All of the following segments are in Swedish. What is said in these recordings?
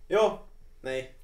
Ja, nej.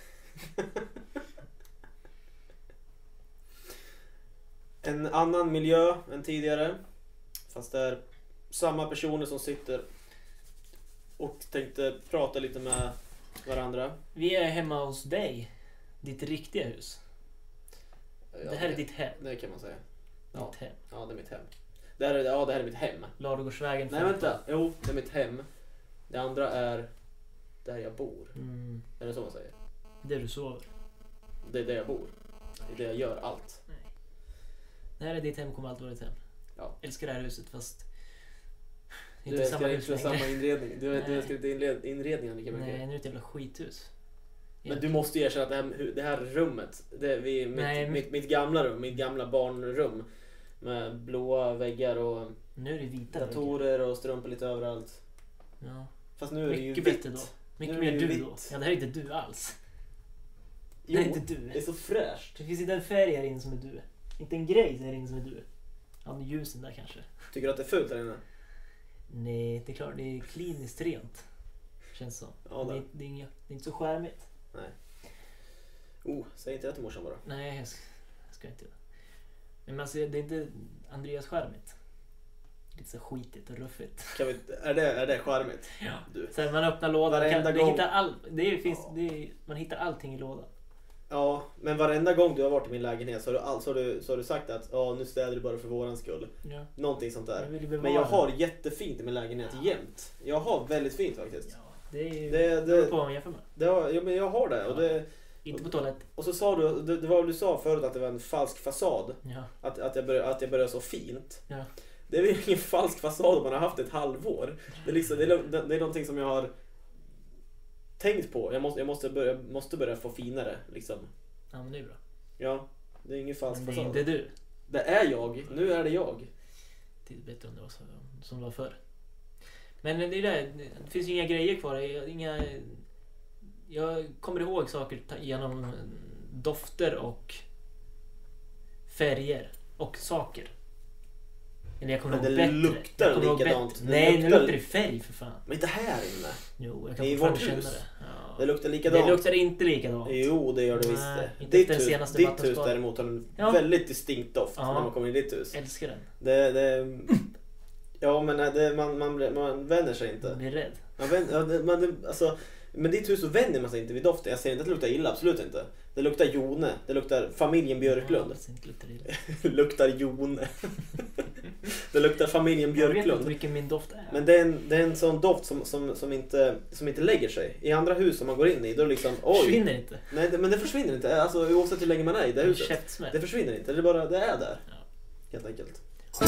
En annan miljö än tidigare. Fast det är samma personer som sitter och tänkte prata lite med varandra. Vi är hemma hos dig. Ditt riktiga hus. Ja, det här är ditt hem. Det kan man säga. Ja. Ditt hem. Ja, det är mitt hem. Det här är mitt hem. Ladugårdsvägen. Nej, vänta. Jo, det är mitt hem. Det andra är där jag bor. Är det så man säger? Där du sover. Det är där jag bor. Det är där jag gör allt. Nej. Det här är ditt hem, kommer alltid vara ditt hem. Ja. Älskar det här huset fast det är Du inte samma älskar hus inte längre. samma inredning. Du Nej. älskar inte inredningen lika mycket. Nej, nu är det ett jävla skithus. Men du måste ju erkänna att det här rummet, mitt gamla rum, mitt gamla barnrum med blåa väggar och Nu är det vita datorer och strumpor lite överallt. Ja. Fast nu är det ju Mycket vitt. bättre då. Mycket Nu är mer det du ju då. vitt. Ja, det här är inte du alls. Det Jo, här är inte du. det är så fräscht. Det finns inte en färg här inne som är du. Inte en grej här inne som är du. Ja, ljusen där kanske. Tycker du att det är fult här inne? Nej, det är klart. Det är kliniskt rent. Känns som. Ja, det är inte så skärmigt. Nej. Säg inte det till morsan bara. Nej, jag ska inte göra. Men alltså, det är inte Andreas skärmigt. Lite så skitigt och ruffigt. Är det charmigt? Ja. Du. Sen man öppnar lådan. Varenda Man gång. hittar man hittar allting i lådan. Ja, men varenda gång du har varit i min lägenhet så har du sagt att nu städar du bara för våran skull. Ja. Någonting sånt där. Jag vill ju bevara Men jag det. har jättefint i min lägenhet jämt. Jag har väldigt fint faktiskt. Ja, det är ju... Det- beror på vad man jämför med. Men jag har det. Och, Ja. Inte på toalett. och så sa du, det var vad du sa förut att det var en falsk fasad. Ja. Att jag började så fint. Ja. Det är väl ingen falsk fasad om man har haft ett halvår. Det är någonting som jag har tänkt på. Jag måste börja få finare liksom. Ja, men det är bra. Ja, det är ingen falsk Men det är fasad. inte du. Det är jag. Nu är det jag. Det är bättre om det var så, som det var förr. Men det är det finns ju inga grejer kvar. Jag kommer ihåg saker genom dofter och färger och saker. Eller jag kommer Men ihåg det bättre. luktar Jag kommer ihåg likadant. bättre. Det Nej, nu luktar- luktar det färg för fan. Men inte här inne. Jo, jag kan I fortfarande vårt känna hus. det. Ja. Det luktar likadant. Det luktar inte likadant. Jo, det gör det Nej, visst. inte efter den senaste Ditt hus vattenskador. däremot har en Ja. väldigt distinkt doft Ja. när man kommer in i ditt hus. Älskar den. Ja, men man vänjer sig inte. Jag blir rädd. Men ditt hus så vänjer man sig inte vid doften. Jag säger inte att det luktar illa, absolut inte. Det luktar Jone, det luktar familjen Björklund. Ja, det luktar illa. Det luktar Jone. Det luktar familjen Jag vet inte Björklund. vilken min doft är. Men det är en sån doft som inte lägger sig. I andra hus som man går in i, då liksom Försvinner inte. Nej, men det försvinner inte. Alltså oavsett hur länge man är i det huset. Käftsmäll. Det försvinner inte. Det är där. Ja. Helt enkelt.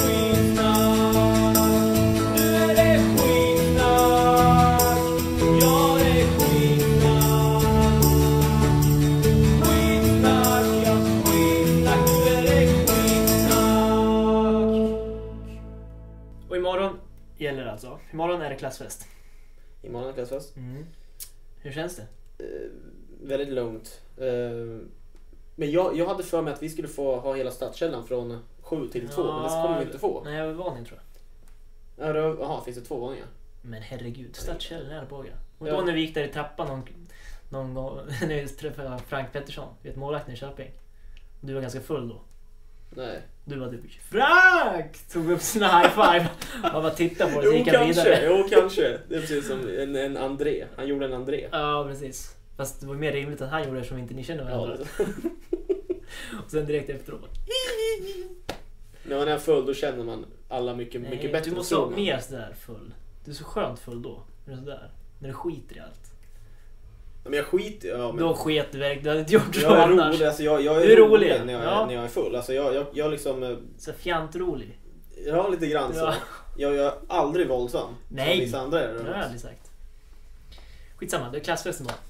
Och imorgon gäller det alltså. Imorgon är det klassfest. Imorgon är klassfest. Hur känns det? Väldigt lugnt. Men jag hade för mig att vi skulle få ha hela stadskällan från 7 till 2. Men det kommer vi inte få. Nej, jag var van tror jag. Jaha, finns det 2 våningar? Men herregud, stadskällan är på. Och Ja. då när vi gick där i trappan någon gång när jag träffade Frank Pettersson, vet målvakten i Köping. Du var ganska full då. Nej. Du var typ Frank! Tog upp sina high five. Man bara tittade på det så gick jag vidare. Jo, kanske. Det är precis som en André. Han gjorde en André. Ja, precis. Fast det var mer rimligt att han gjorde det som inte ni känner varandra. Ja, Och sen direkt efteråt. när man är full då känner man alla mycket bättre. Du måste vara mer sådär full. Du är så skönt full då. När du är sådär. När du skiter i allt. Men jag skiter men Då sket du verkligen. Du hade inte gjort så jag är annars. rolig. Alltså jag Du är är rolig, rolig när jag är full. Alltså jag liksom Så fjantrolig. ja, lite grann så. Ja. Jag är aldrig våldsam. Nej. Som vissa andra är. Det har jag aldrig sagt. Skitsamma, det är klassfest imorgon.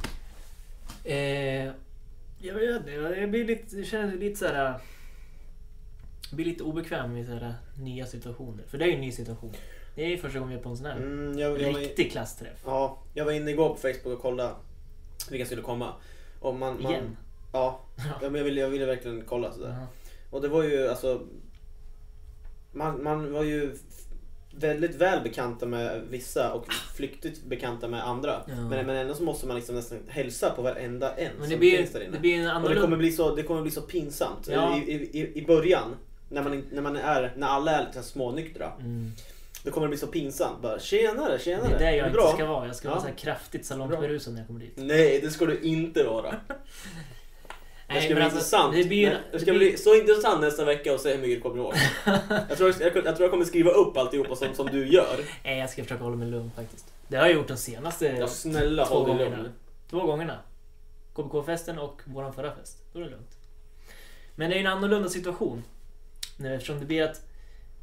Jag vet inte, jag känner lite såhär. Jag blir lite obekväm med såhär nya situationer. För det är ju en ny situation. Det är ju första gången vi är på en sån här riktig klassträff. Ja, jag var inne igår på Facebook och kollade vilka skulle komma. Och man Igen? Ja, men jag ville verkligen kolla sådär. Jaha. Och det var ju alltså man var ju väldigt väl bekanta med vissa och flyktigt bekanta med andra. Ja. Men ändå så måste man liksom nästan hälsa på varenda en som finns där inne. Det blir en annan... Och det kommer bli så pinsamt i början när alla är lite smånyktra. Då kommer det bli så pinsamt. Bara, tjenare. Det är det jag inte ska vara. Jag ska vara så här kraftigt salongsberusad när jag kommer dit. Nej, det ska du inte vara. Det ska bli intressant. Det ska bli så intressant nästa vecka och se hur mycket du kommer ihåg. Jag tror jag kommer skriva upp alltihopa som du gör. Nej, jag ska försöka hålla mig lugn faktiskt. Det har jag gjort de senaste snälla, 2 gångerna. 2 gångerna. KBK-festen och våran förra fest. Då är det lugnt. Men det är en annorlunda situation. Eftersom det blir att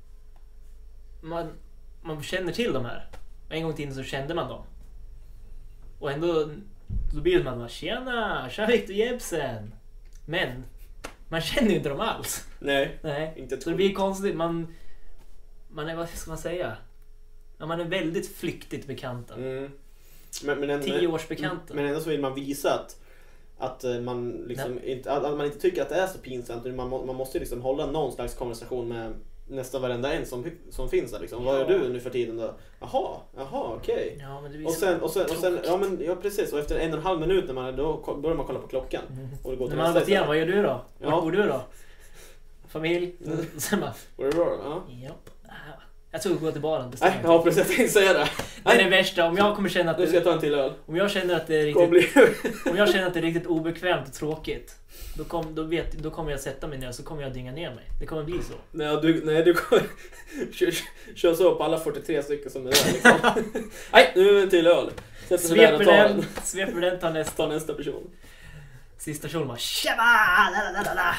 man känner till de här. En gång till så kände man dem. Och ändå då blir det som att man tjena Victor Jebsen. Men man känner ju inte dem alls. Nej. Inte så det blir konstigt. Man är, vad ska man säga? Ja, man är väldigt flyktigt bekanta. Men 10 års bekanta. Men ändå så vill man visa att man liksom att man inte tycker att det är så pinsamt. Man måste liksom hålla någon slags konversation med nästan varenda en som finns där liksom. Vad gör du nu för tiden då? Jaha, okej. Ja, men det och sen ja precis, och efter 1,5 minut då börjar man kolla på klockan och det går till nästa igen. Vad gör du då? Vart bor du då? Familj. Sen bara. Vad är det då? Ja. Jag tror att gå till baren. Ja, precis, jag tänkte säga det. Det är det värsta. Om jag kommer känna att nu ska jag ta en till öl. Om jag känner att det är riktigt om jag känner att det är riktigt obekvämt och tråkigt, då kommer jag sätta mig ner och så kommer jag dynga ner mig. Det kommer bli så. Nej, du kommer kör så på alla 43 stycken som är där liksom. Nej, nu är det en till öl. Sveper den, tar nästa person. Sista person bara tjaba!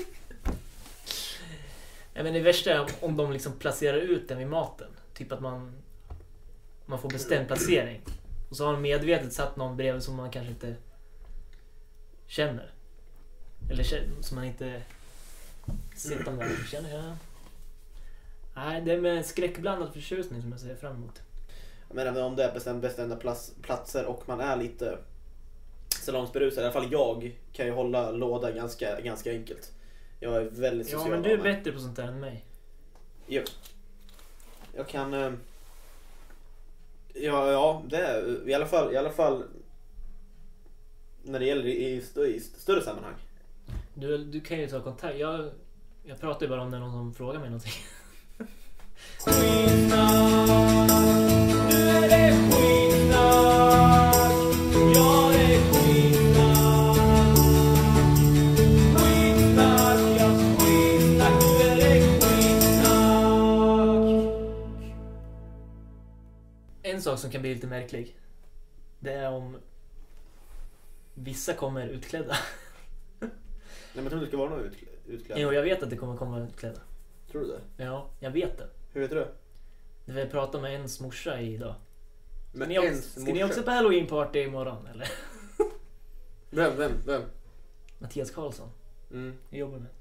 Men det värsta är om de liksom placerar ut den vid maten. Typ att man får bestämd placering. Och så har de medvetet satt någon bredvid som man kanske inte känner. Eller som man inte sett dem där. Känner. Nej, det är med skräckblandad förtjusning som jag ser fram emot. Men om det är bestämda platser och man är lite salongsberusad, i alla fall jag kan ju hålla låda ganska enkelt. Jag är väldigt social. Ja, men du är bättre på sånt där än mig. Ja. Jag kan ja, det är i alla fall när det gäller i större sammanhang. Du kan ju ta kontakt. Jag pratar ju bara om det är någon som frågar mig någonting. En sak som kan bli lite märklig, det är om vissa kommer utklädda. Nej, men jag tror det ska vara någon utklädd. Jo, jag vet att det kommer komma utklädda. Tror du det? Ja, jag vet det. Hur vet du det? Det vill jag prata med ens morsa idag. Ska ni också på Halloween-party imorgon, eller? Vem? Mattias Karlsson. Jag jobbar med.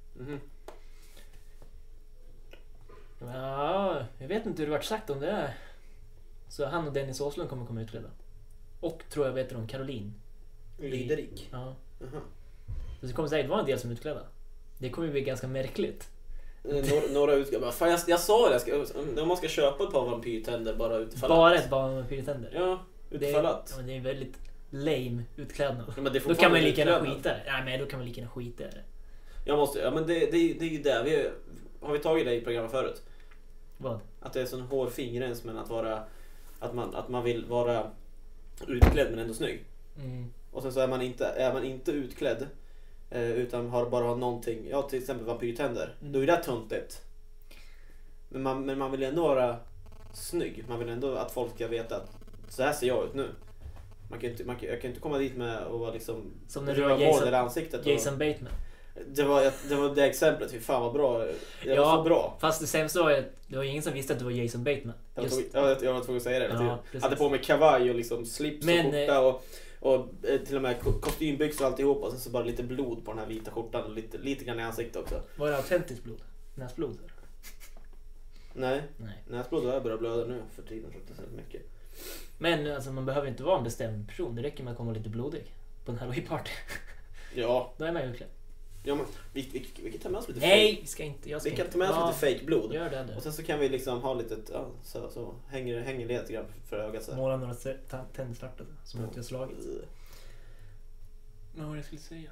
Ja, jag vet inte hur det varit sagt om det är. Så han och Dennis Åslund kommer komma utklädda. Och tror jag vet om Caroline Lyderik. Ja. Så det kommer säkert vara en del som är utklädda. Det kommer ju bli ganska märkligt. Några utklädda. Fan, jag sa det. Om man ska köpa ett par vampyrtänder bara utifall. Bara ett par vampyrtänder? Ja, utifall att. Det är väldigt lame utklädnad. Ja, då kan man lika gärna skita det. Nej, men då kan man lika gärna skita det. Ja, men det är ju det. Har vi tagit det i programmet förut? Vad? Att det är sån hårfin gräns men att man vill vara utklädd men ändå snygg. Och sen så är man inte utklädd utan bara har någonting, ja till exempel vampyrtänder. Då är det töntigt. Men man vill ändå vara snygg. Man vill ändå att folk ska veta att så här ser jag ut nu. Jag kan inte komma dit med och vara liksom som när du var ansiktet Jason Bateman. Det var det exemplet. Fy fan vad bra. Det var så bra. Fast det sämsta var att det var ingen som visste att det var Jason Bateman. Jag var tvungen att säga det. Ja, hade på mig kavaj och liksom slips och skjorta och till och med kostymbyxor och alltihop. Och sen så bara lite blod på den här vita skjortan och lite grann i ansiktet också. Var det autentiskt blod? Näsblod? Nej. Näsblod har jag börjat blöda nu för tiden. Så det är så mycket. Men alltså, man behöver inte vara en bestämd person. Det räcker med att komma lite blodig på en Halloween-party. Ja. Då är man utklädd. Ja, men vi kan ta med oss lite Nej, vi ska inte. Vi kan ta med oss lite fake blod. Gör det. Och sen så kan vi liksom ha lite, så hänger lite grann för ögat så här. Måla några tänder svarta som inte har slagit. Vad var det jag skulle säga?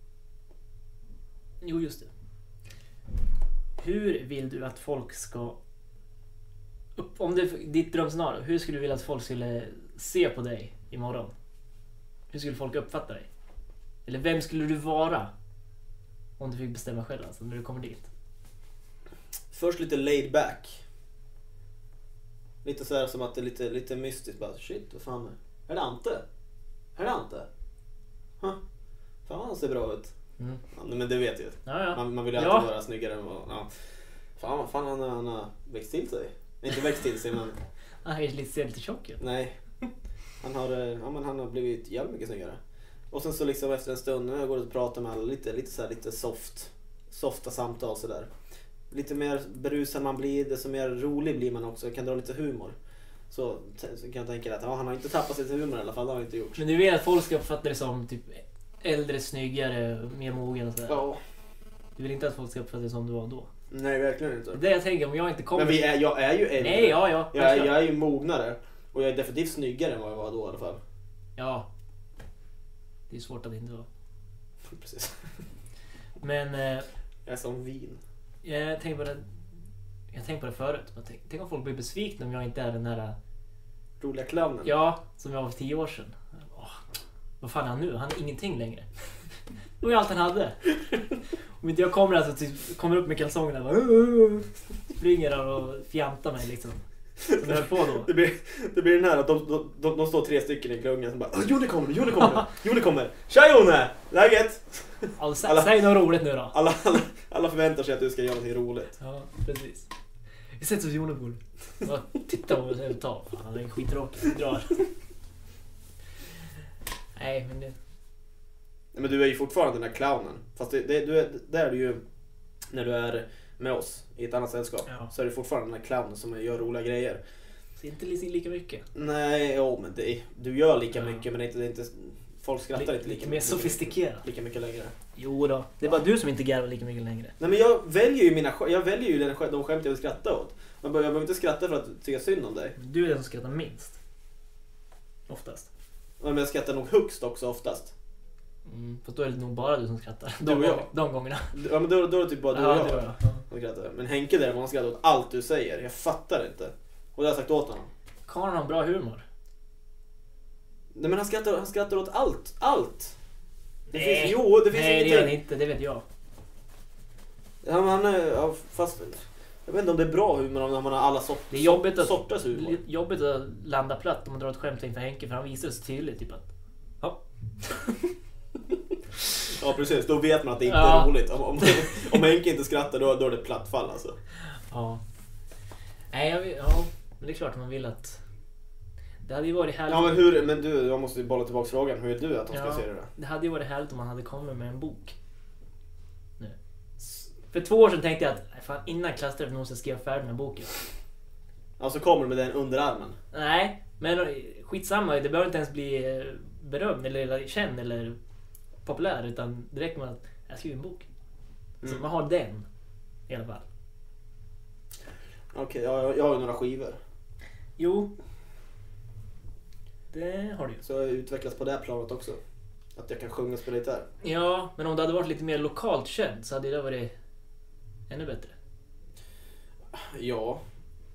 Jo, just det. Hur vill du att folk ska... Om det är ditt drömscenario, hur skulle du vilja att folk skulle se på dig imorgon? Hur skulle folk uppfatta dig? Eller vem skulle du vara om du fick bestämma själv, alltså, när du kommer dit? Först lite laid back. Lite så här som att det är lite mystiskt. Bara, shit, vad fan är det Ante? Är det Ante? Huh? Fan, han ser bra ut. Ja, men det vet ju. Ja. Man vill ju alltid vara snyggare. Ja. Fan han har växt till sig. Inte växt till sig, men... Han är lite tjock ju. Nej. Han har blivit jävligt mycket snyggare. Och sen så liksom efter en stund när jag går och pratar med alla lite softa samtal så där. Lite mer berusad man blir, desto mer rolig blir man också. Kan dra lite humor. Så kan jag tänka att han har inte tappat sig till humor i alla fall, det har han inte gjort. Men du vet att folk ska uppfatta det som typ äldre, snyggare, mer mogen och sådär. Ja. Du vill inte att folk ska uppfatta det som du var då? Nej, verkligen inte. Det jag tänker, om jag inte kommer... Men jag är ju äldre. Nej, ja. Jag är ju mognare. Och jag är definitivt snyggare än vad jag var då i alla fall. Ja. Det är svårt att inte vara. Precis. Men... jag är som vin. Jag tänkte på det förut. Tänk om folk blir besvikna om jag inte är den här... roliga clownen. Ja, som jag var för 10 år sedan. Vad fan är han nu? Han är ingenting längre. Det var ju allt han hade. Om inte jag kommer upp med kalsongerna och springer där och fjantar mig liksom. Som jag höll på då. Det blir den här att de står 3 stycken i klungan som bara Jone kommer. Tja Jone! Läget? Säg något roligt nu då. Alla förväntar sig att du ska göra något roligt. Ja, precis. Vi sätter oss Jone bord. Titta på mig och ta. Fan, han är skittråkig. Drar. Nej, men det... Men du är ju fortfarande den här clownen. Fast det är du ju när du är med oss i ett annat sällskap. Ja. Så är du fortfarande den här clownen som gör roliga grejer. Så inte lika mycket. Nej, men du gör lika mycket, men det är inte folk skrattar inte lika mer sofistikerat. Lika mycket längre. Jo då. Det är bara du som inte garvar lika mycket längre. Nej, men jag väljer ju de skämt jag vill skratta åt. Jag behöver inte skratta för att tycka synd om dig. Du är den som skrattar minst. Oftast. Men jag skrattar nog högst också oftast. För då är det nog bara du som skrattar. De gångerna. Ja, men då är det typ bara du och jag som skrattar. Men Henke där, man skrattar åt allt du säger. Jag fattar inte. Och det har jag sagt åt honom. Karl har bra humor. Nej, men han skrattar åt allt. Det Nej. finns ingenting. Nej, det gör han inte, det vet jag. Fast jag vet inte om det är bra humor när man har alla sorters humor. Det är jobbigt att landa platt om man drar ett skämt inför Henke, för han visar det så tydligt typ att ja, precis. Då vet man att det inte är roligt. Om Henke inte skrattar, då är det plattfall alltså. Ja. Nej, men det är klart att man vill att... Det hade ju varit härligt... Ja, men jag måste ju bolla tillbaka frågan. Hur är du att de ska se det då? Det hade ju varit härligt om man hade kommit med en bok. Nu. För 2 år sedan tänkte jag att fan, innan klassträffen måste jag skriva färdigt med boken. Alltså kommer du med den under armen? Nej, men skitsamma. Det behöver inte ens bli berömd eller känd eller populär, utan det räcker med att jag skriver en bok. Så man har den i alla fall. Okej, jag har ju några skivor. Jo. Det har du ju. Så jag utvecklas på det här planet också. Att jag kan sjunga och spela gitarr. Ja, men om det hade varit lite mer lokalt känd så hade det varit ännu bättre. Ja.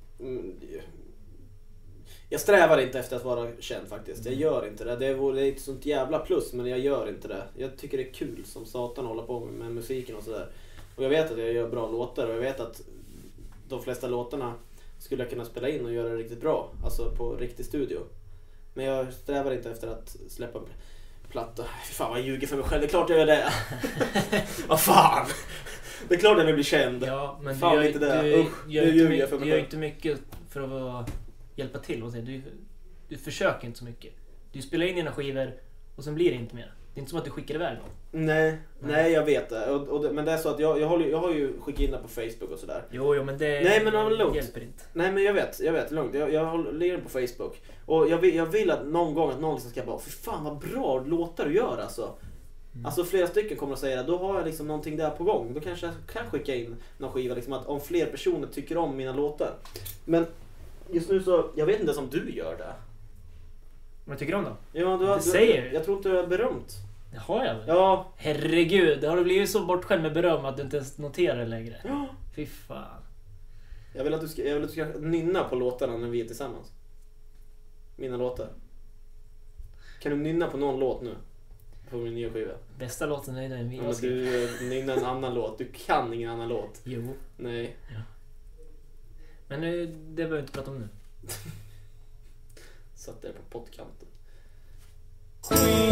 Jag strävar inte efter att vara känd faktiskt. Jag gör inte det. Det är ett sånt jävla plus, men jag gör inte det. Jag tycker det är kul som satan att hålla på med musiken och sådär. Och jag vet att jag gör bra låtar och jag vet att de flesta låtarna skulle jag kunna spela in och göra det riktigt bra. Alltså på riktig studio. Men jag strävar inte efter att släppa platta. Fan vad jag ljuger för mig själv. Det är klart jag gör det. Vad fan. Det är klart jag vill bli känd. Ja, men fan du inte det. gör inte mycket för att hjälpa till. Och du försöker inte så mycket. Du spelar in dina skivor och sen blir det inte mer. Det är inte som att du skickar iväg dem. Nej, jag vet det. Men det är så att jag har ju skickat in det på Facebook och sådär. Jo, men det hjälper inte. Nej, men jag vet, lugnt. Jag lägger det på Facebook. Och jag vill att någon gång att någon ska bara, för fan vad bra låtar du gör alltså. Alltså flera stycken kommer att säga det. Då har jag liksom någonting där på gång. Då kanske jag kan skicka in någon skiva liksom, att om fler personer tycker om mina låtar. Men just nu så, jag vet inte ens om du gör det. Vad tycker du om då? Ja, jag tror inte du har berömt. Det har jag väl? Ja. Herregud, har du blivit så bortskämd med beröm att du inte ens noterar det längre? Ja. Fy fan. Jag vill att du ska nynna på låtarna när vi är tillsammans. Mina låtar. Kan du nynna på någon låt nu? På min nya skiva. Bästa låten är den vi har skrivit. Du nynnar en annan låt. Du kan ingen annan låt. Jo. Nej. Ja. Men nu, det behöver vi inte prata om nu. Satt där på pottkanten.